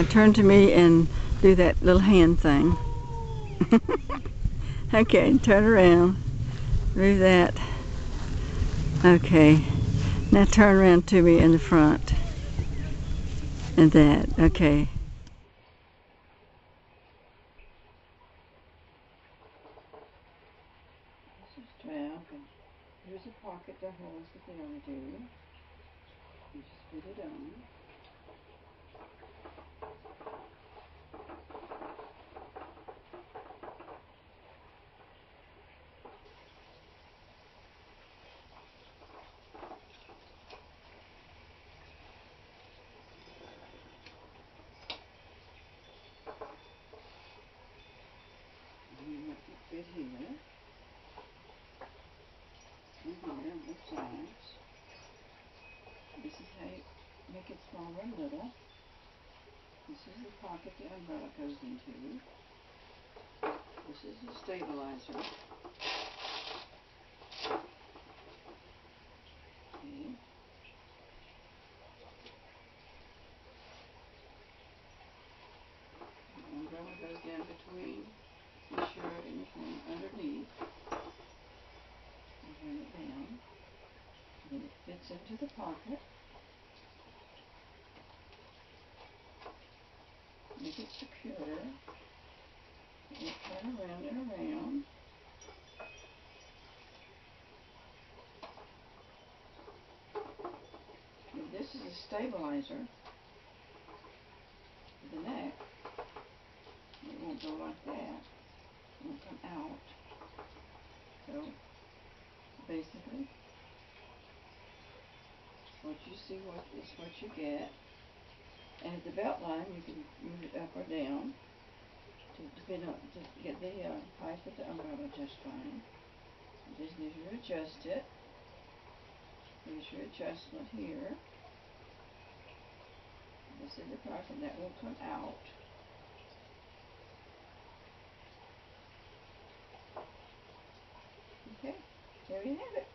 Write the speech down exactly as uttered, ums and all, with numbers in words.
Now turn to me and do that little hand thing. Okay, turn around. Do that. Okay. Now turn around to me in the front. And that. Okay. This is twelve. And here's a pocket that holds the belly to. You just put it on. Fit here, and here on both sides. This is how you make it smaller and little. This is the pocket the umbrella goes into. This is the stabilizer. Okay. The umbrella goes down between the shirt and the thing underneath. And bring it down. Then it fits into the pocket. Make it secure. And it turn around and around. And this is a stabilizer for the neck. It won't go like that. Will come out. So basically, what you see what is what you get. And at the belt line, you can move it up or down to depend on to get the uh, height of the umbrella just fine. You just need to adjust it. Here's your adjustment here. This is the part, and that will come out. Okay, there you have it.